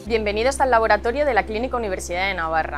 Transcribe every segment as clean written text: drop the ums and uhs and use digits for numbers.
Bienvenidos al laboratorio de la Clínica Universidad de Navarra.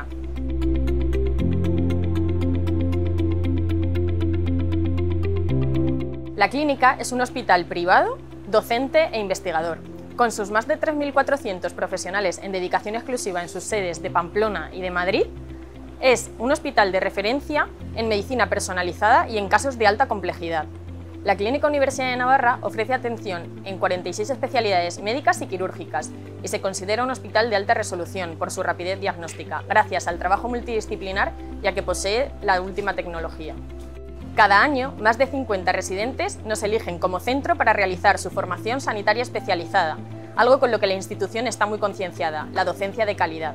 La clínica es un hospital privado, docente e investigador. Con sus más de 3.400 profesionales en dedicación exclusiva en sus sedes de Pamplona y de Madrid, es un hospital de referencia en medicina personalizada y en casos de alta complejidad. La Clínica Universidad de Navarra ofrece atención en 46 especialidades médicas y quirúrgicas y se considera un hospital de alta resolución por su rapidez diagnóstica, gracias al trabajo multidisciplinar ya que posee la última tecnología. Cada año, más de 50 residentes nos eligen como centro para realizar su formación sanitaria especializada, algo con lo que la institución está muy concienciada, la docencia de calidad.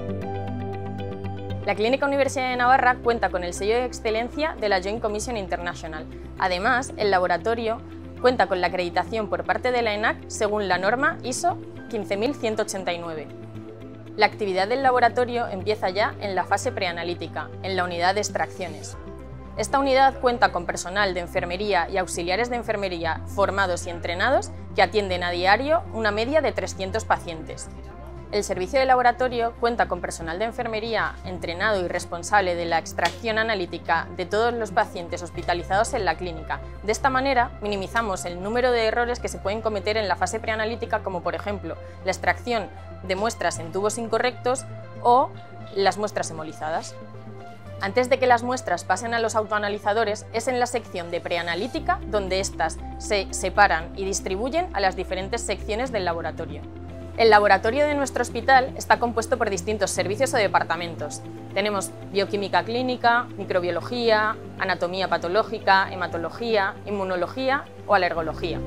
La Clínica Universidad de Navarra cuenta con el sello de excelencia de la Joint Commission International. Además, el laboratorio cuenta con la acreditación por parte de la ENAC según la norma ISO 15189. La actividad del laboratorio empieza ya en la fase preanalítica, en la unidad de extracciones. Esta unidad cuenta con personal de enfermería y auxiliares de enfermería formados y entrenados que atienden a diario una media de 300 pacientes. El servicio de laboratorio cuenta con personal de enfermería entrenado y responsable de la extracción analítica de todos los pacientes hospitalizados en la clínica. De esta manera, minimizamos el número de errores que se pueden cometer en la fase preanalítica, como por ejemplo la extracción de muestras en tubos incorrectos o las muestras hemolizadas. Antes de que las muestras pasen a los autoanalizadores, es en la sección de preanalítica donde éstas se separan y distribuyen a las diferentes secciones del laboratorio. El laboratorio de nuestro hospital está compuesto por distintos servicios o departamentos. Tenemos bioquímica clínica, microbiología, anatomía patológica, hematología, inmunología o alergología.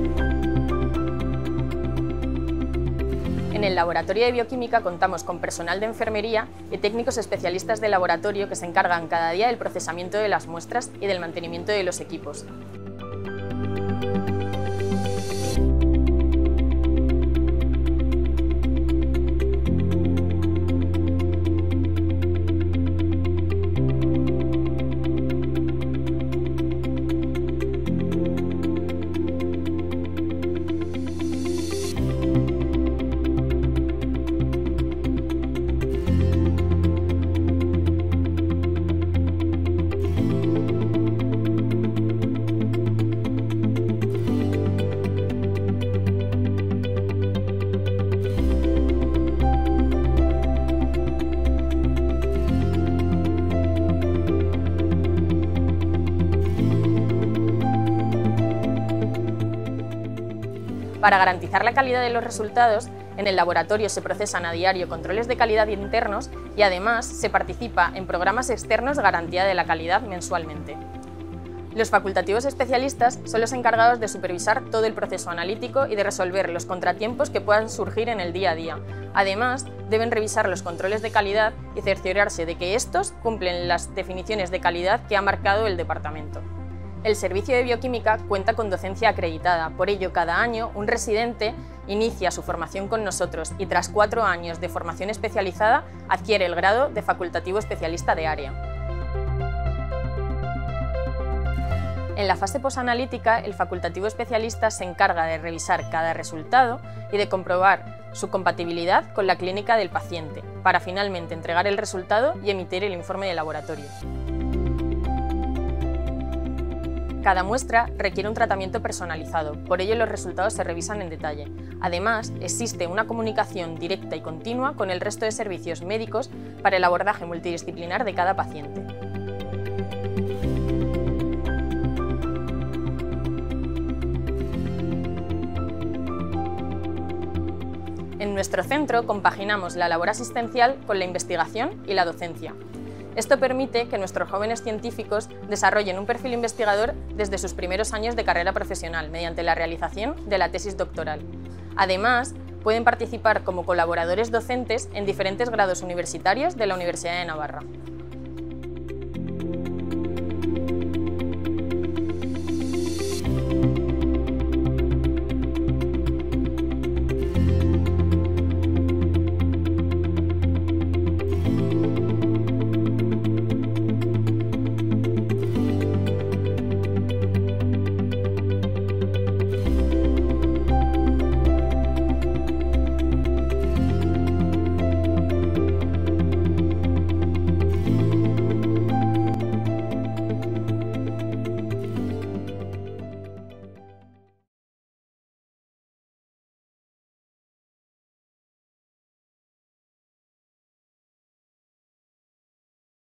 En el laboratorio de bioquímica contamos con personal de enfermería y técnicos especialistas de laboratorio que se encargan cada día del procesamiento de las muestras y del mantenimiento de los equipos. Para garantizar la calidad de los resultados, en el laboratorio se procesan a diario controles de calidad internos y además se participa en programas externos de garantía de la calidad mensualmente. Los facultativos especialistas son los encargados de supervisar todo el proceso analítico y de resolver los contratiempos que puedan surgir en el día a día. Además, deben revisar los controles de calidad y cerciorarse de que estos cumplen las definiciones de calidad que ha marcado el departamento. El servicio de bioquímica cuenta con docencia acreditada, por ello cada año un residente inicia su formación con nosotros y tras 4 años de formación especializada adquiere el grado de facultativo especialista de área. En la fase posanalítica, el facultativo especialista se encarga de revisar cada resultado y de comprobar su compatibilidad con la clínica del paciente, para finalmente entregar el resultado y emitir el informe de laboratorio. Cada muestra requiere un tratamiento personalizado, por ello los resultados se revisan en detalle. Además, existe una comunicación directa y continua con el resto de servicios médicos para el abordaje multidisciplinar de cada paciente. En nuestro centro compaginamos la labor asistencial con la investigación y la docencia. Esto permite que nuestros jóvenes científicos desarrollen un perfil investigador desde sus primeros años de carrera profesional mediante la realización de la tesis doctoral. Además, pueden participar como colaboradores docentes en diferentes grados universitarios de la Universidad de Navarra.